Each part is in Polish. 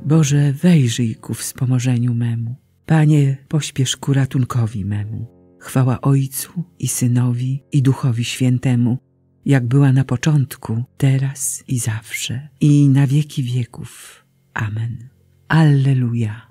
Boże, wejrzyj ku wspomożeniu memu. Panie, pośpiesz ku ratunkowi memu. Chwała Ojcu i Synowi i Duchowi Świętemu, jak była na początku, teraz i zawsze, i na wieki wieków. Amen. Alleluja.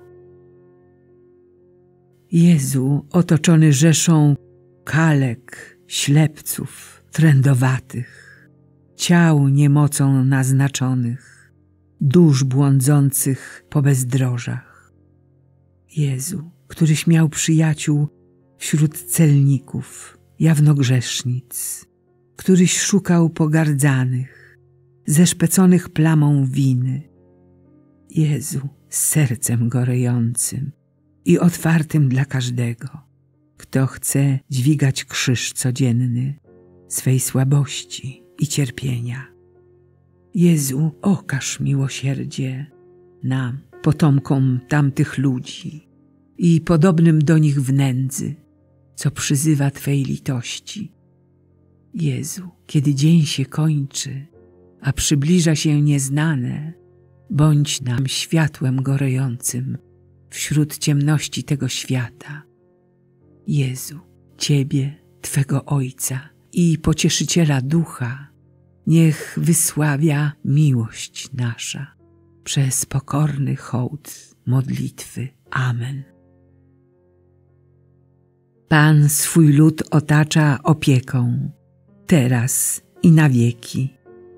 Jezu, otoczony rzeszą kalek, ślepców, trędowatych, ciał niemocą naznaczonych, dusz błądzących po bezdrożach. Jezu, któryś miał przyjaciół wśród celników, jawnogrzesznic, któryś szukał pogardzanych, zeszpeconych plamą winy. Jezu, z sercem gorejącym i otwartym dla każdego, kto chce dźwigać krzyż codzienny swej słabości i cierpienia. Jezu, okaż miłosierdzie nam, potomkom tamtych ludzi i podobnym do nich w nędzy, co przyzywa Twej litości. Jezu, kiedy dzień się kończy, a przybliża się nieznane, bądź nam światłem gorejącym wśród ciemności tego świata. Jezu, Ciebie, Twego Ojca i Pocieszyciela Ducha, niech wysławia miłość nasza przez pokorny hołd modlitwy. Amen. Pan swój lud otacza opieką, teraz i na wieki.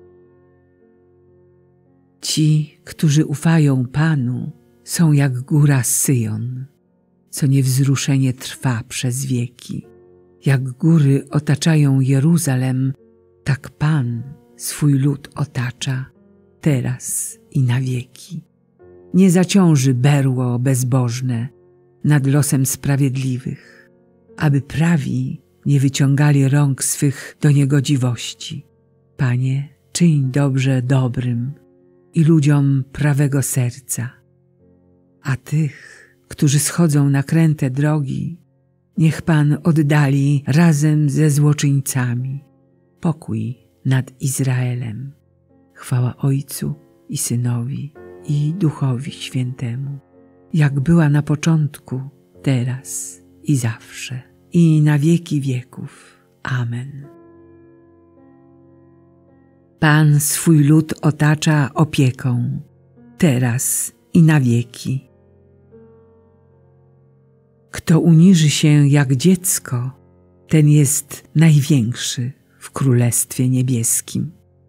Ci, którzy ufają Panu, są jak góra Syjon, co niewzruszenie trwa przez wieki. Jak góry otaczają Jeruzalem, tak Pan swój lud otacza, teraz i na wieki. Nie zaciąży berło bezbożne nad losem sprawiedliwych, aby prawi nie wyciągali rąk swych do niegodziwości. Panie, czyń dobrze dobrym i ludziom prawego serca, a tych, którzy schodzą na kręte drogi, niech Pan oddali razem ze złoczyńcami. Pokój nad Izraelem. Chwała Ojcu i Synowi i Duchowi Świętemu, jak była na początku, teraz i zawsze, i na wieki wieków. Amen. Pan swój lud otacza opieką, teraz i na wieki. Kto uniży się jak dziecko, ten jest największy w Królestwie Niebieskim.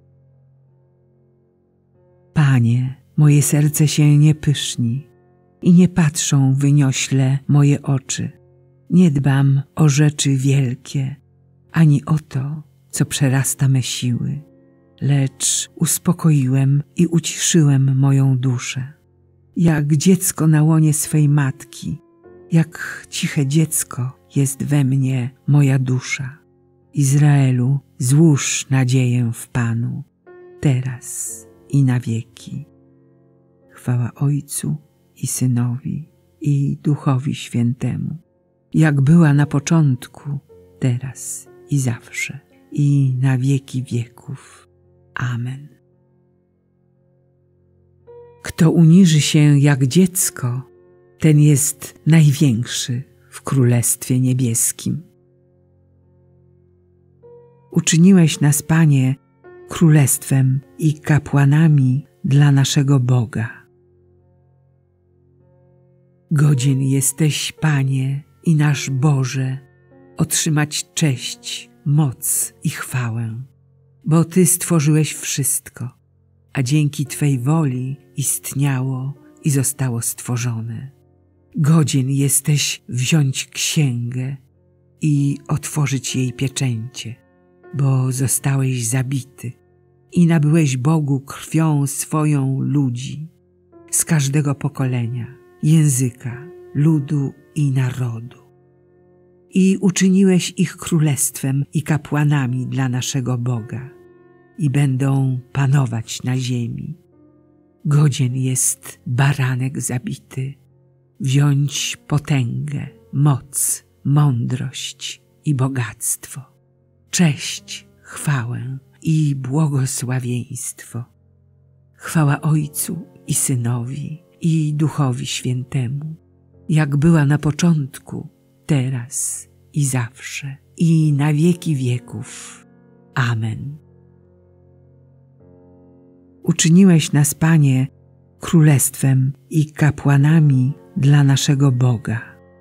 Panie, moje serce się nie pyszni i nie patrzą wyniośle moje oczy. Nie dbam o rzeczy wielkie, ani o to, co przerasta me siły, lecz uspokoiłem i uciszyłem moją duszę. Jak dziecko na łonie swej matki, jak ciche dziecko jest we mnie moja dusza. Izraelu, złóż nadzieję w Panu, teraz i na wieki. Chwała Ojcu i Synowi i Duchowi Świętemu, jak była na początku, teraz i zawsze, i na wieki wieków. Amen. Kto uniży się jak dziecko, ten jest największy w Królestwie Niebieskim. Uczyniłeś nas, Panie, królestwem i kapłanami dla naszego Boga. Godzien jesteś, Panie i nasz Boże, otrzymać cześć, moc i chwałę, bo Ty stworzyłeś wszystko, a dzięki Twej woli istniało i zostało stworzone. Godzien jesteś wziąć księgę i otworzyć jej pieczęcie, bo zostałeś zabity i nabyłeś Bogu krwią swoją ludzi z każdego pokolenia, języka, ludu i narodu. I uczyniłeś ich królestwem i kapłanami dla naszego Boga i będą panować na ziemi. Godzien jest baranek zabity, wziąć potęgę, moc, mądrość i bogactwo, cześć, chwałę i błogosławieństwo. Chwała Ojcu i Synowi i Duchowi Świętemu, jak była na początku, teraz i zawsze, i na wieki wieków. Amen. Uczyniłeś nas, Panie, królestwem i kapłanami dla naszego Boga.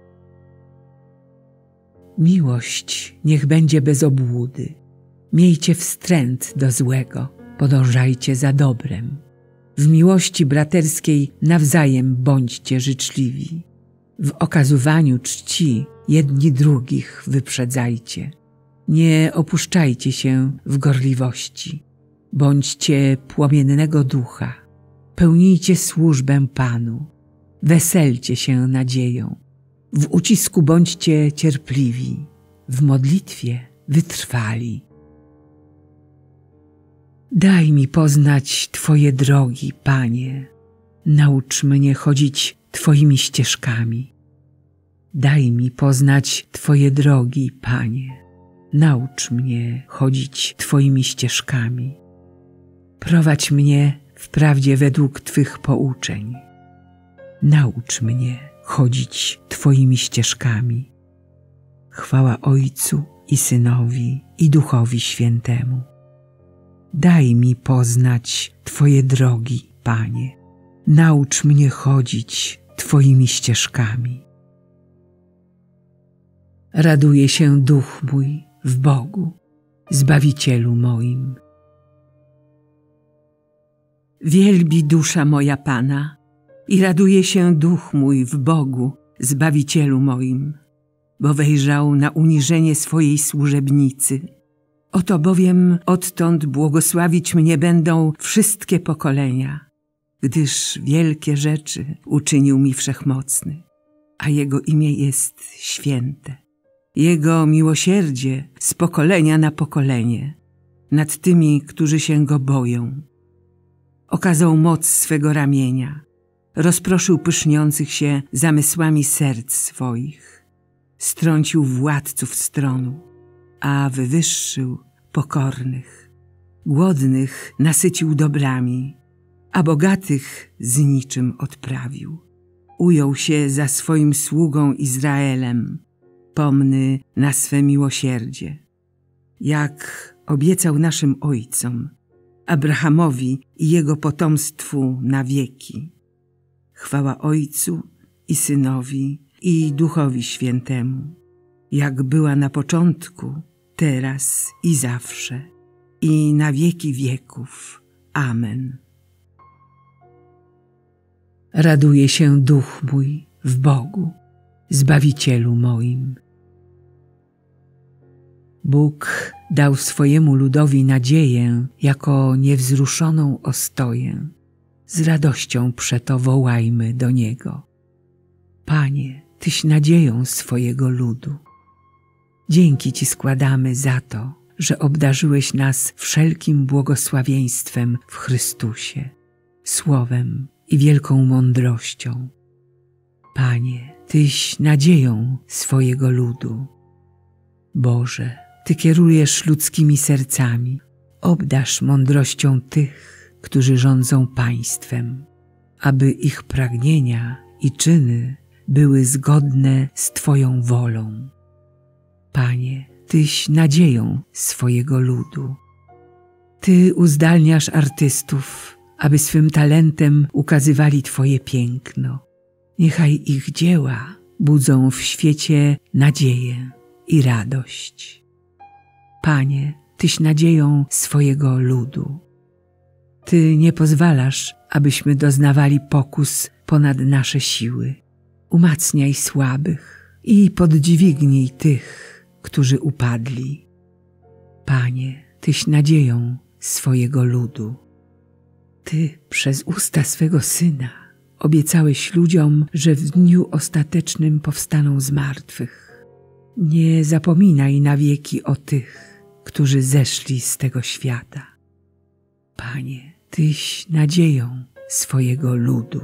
Miłość niech będzie bez obłudy. Miejcie wstręt do złego, podążajcie za dobrem. W miłości braterskiej nawzajem bądźcie życzliwi. W okazywaniu czci jedni drugich wyprzedzajcie. Nie opuszczajcie się w gorliwości. Bądźcie płomiennego ducha. Pełnijcie służbę Panu. Weselcie się nadzieją. W ucisku bądźcie cierpliwi. W modlitwie wytrwali. Daj mi poznać Twoje drogi, Panie. Naucz mnie chodzić Twoimi ścieżkami. Daj mi poznać Twoje drogi, Panie. Naucz mnie chodzić Twoimi ścieżkami. Prowadź mnie w prawdzie według Twych pouczeń. Naucz mnie chodzić Twoimi ścieżkami. Chwała Ojcu i Synowi i Duchowi Świętemu. Daj mi poznać Twoje drogi, Panie. Naucz mnie chodzić Twoimi ścieżkami. Raduje się duch mój w Bogu, Zbawicielu moim. Wielbi dusza moja Pana i raduje się duch mój w Bogu, Zbawicielu moim, bo wejrzał na uniżenie swojej służebnicy. Oto bowiem odtąd błogosławić mnie będą wszystkie pokolenia, gdyż wielkie rzeczy uczynił mi Wszechmocny, a Jego imię jest święte. Jego miłosierdzie z pokolenia na pokolenie nad tymi, którzy się Go boją. Okazał moc swego ramienia, rozproszył pyszniących się zamysłami serc swoich, strącił władców stronu, a wywyższył pokornych. Głodnych nasycił dobrami, a bogatych z niczym odprawił. Ujął się za swoim sługą Izraelem, pomny na swe miłosierdzie, jak obiecał naszym ojcom, Abrahamowi i jego potomstwu na wieki. Chwała Ojcu i Synowi i Duchowi Świętemu, jak była na początku, teraz i zawsze, i na wieki wieków. Amen. Raduje się duch mój w Bogu, Zbawicielu moim. Bóg dał swojemu ludowi nadzieję jako niewzruszoną ostoję. Z radością przeto wołajmy do Niego. Panie, Tyś nadzieją swojego ludu. Dzięki Ci składamy za to, że obdarzyłeś nas wszelkim błogosławieństwem w Chrystusie, słowem i wielką mądrością. Panie, Tyś nadzieją swojego ludu. Boże, Ty kierujesz ludzkimi sercami. Obdarz mądrością tych, którzy rządzą państwem, aby ich pragnienia i czyny były zgodne z Twoją wolą. Panie, Tyś nadzieją swojego ludu. Ty uzdalniasz artystów, aby swym talentem ukazywali Twoje piękno. Niechaj ich dzieła budzą w świecie nadzieję i radość. Panie, Tyś nadzieją swojego ludu. Ty nie pozwalasz, abyśmy doznawali pokus ponad nasze siły. Umacniaj słabych i podźwignij tych, którzy upadli. Panie, Tyś nadzieją swojego ludu. Ty przez usta swego Syna obiecałeś ludziom, że w dniu ostatecznym powstaną z martwych. Nie zapominaj na wieki o tych, którzy zeszli z tego świata. Panie, Tyś nadzieją swojego ludu.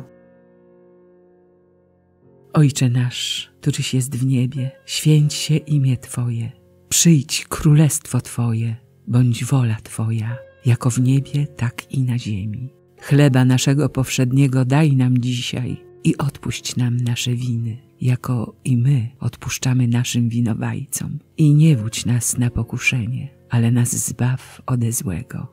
Ojcze nasz, któryś jest w niebie, święć się imię Twoje. Przyjdź królestwo Twoje, bądź wola Twoja, jako w niebie, tak i na ziemi. Chleba naszego powszedniego daj nam dzisiaj i odpuść nam nasze winy, jako i my odpuszczamy naszym winowajcom. I nie wódź nas na pokuszenie, ale nas zbaw ode złego.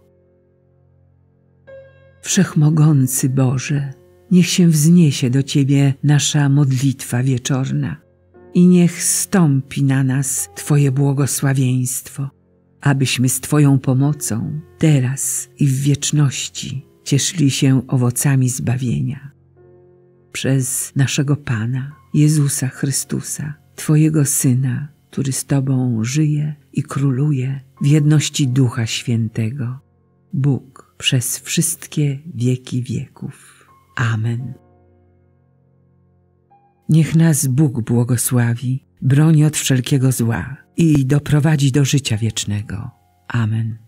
Wszechmogący Boże, niech się wzniesie do Ciebie nasza modlitwa wieczorna i niech zstąpi na nas Twoje błogosławieństwo, abyśmy z Twoją pomocą teraz i w wieczności cieszyli się owocami zbawienia. Przez naszego Pana, Jezusa Chrystusa, Twojego Syna, który z Tobą żyje i króluje w jedności Ducha Świętego, Bóg przez wszystkie wieki wieków. Amen. Niech nas Bóg błogosławi, broni od wszelkiego zła i doprowadzi do życia wiecznego. Amen.